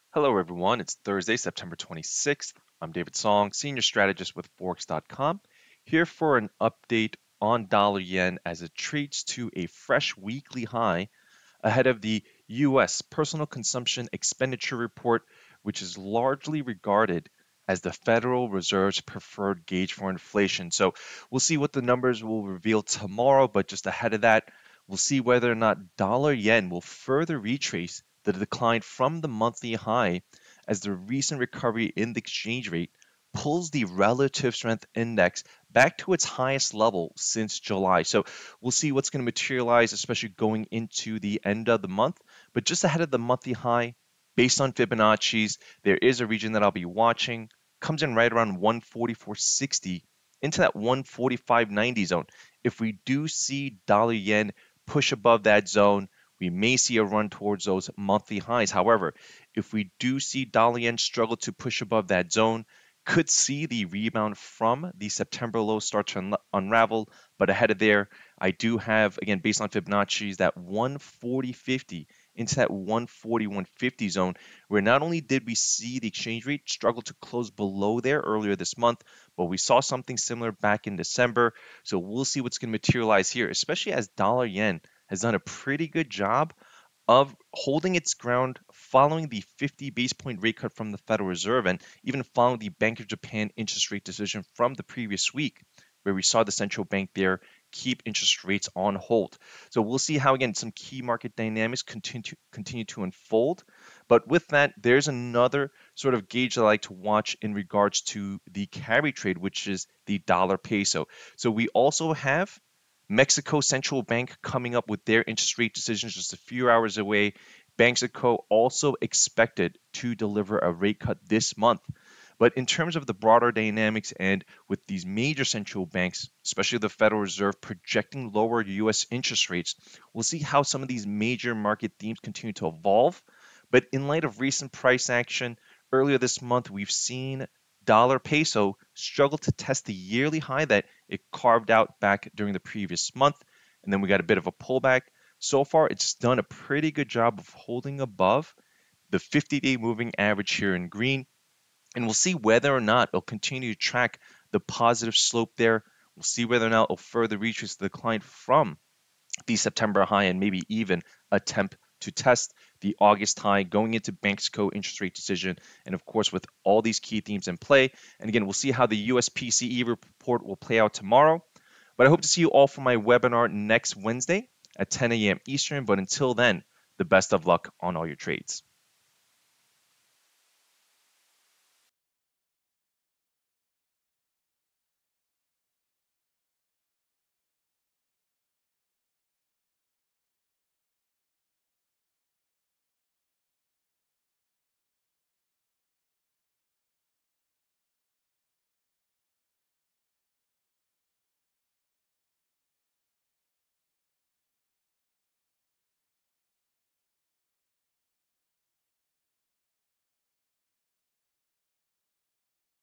Hello, everyone. It's Thursday, September 26th. I'm David Song, Senior Strategist with FOREX.com, here for an update on dollar yen as it trades to a fresh weekly high ahead of the US Personal Consumption Expenditure report, which is largely regarded as the Federal Reserve's preferred gauge for inflation. So we'll see what the numbers will reveal tomorrow, but just ahead of that, we'll see whether or not dollar yen will further retrace the decline from the monthly high as the recent recovery in the exchange rate pulls the relative strength index back to its highest level since July. So we'll see what's going to materialize, especially going into the end of the month. But just ahead of the monthly high, based on Fibonacci's, there is a region that I'll be watching. Comes in right around 144.60 into that 145.90 zone. If we do see dollar yen push above that zone, we may see a run towards those monthly highs. However, if we do see dollar yen struggle to push above that zone, could see the rebound from the September low start to unravel. But ahead of there, I do have, again, based on Fibonacci's, that 140.50 into that 141.50 zone, where not only did we see the exchange rate struggle to close below there earlier this month, but we saw something similar back in December. So we'll see what's going to materialize here, especially as dollar yen has done a pretty good job of holding its ground following the 50 base point rate cut from the Federal Reserve and even following the Bank of Japan interest rate decision from the previous week, where we saw the central bank there keep interest rates on hold. So we'll see how, again, some key market dynamics continue to unfold. But with that, there's another sort of gauge that I like to watch in regards to the carry trade, which is the dollar peso. So we also have Mexico Central Bank coming up with their interest rate decisions just a few hours away. Mexico also expected to deliver a rate cut this month. But in terms of the broader dynamics and with these major central banks, especially the Federal Reserve, projecting lower US interest rates, we'll see how some of these major market themes continue to evolve. But in light of recent price action, earlier this month, we've seen dollar peso struggled to test the yearly high that it carved out back during the previous month. And then we got a bit of a pullback. So far, it's done a pretty good job of holding above the 50-day moving average here in green. And we'll see whether or not it'll continue to track the positive slope there. We'll see whether or not it'll further retrace the decline from the September high and maybe even attempt to test the August high going into Mexico interest rate decision. And of course, with all these key themes in play. And again, we'll see how the US PCE report will play out tomorrow. But I hope to see you all for my webinar next Wednesday at 10 a.m. Eastern. But until then, the best of luck on all your trades.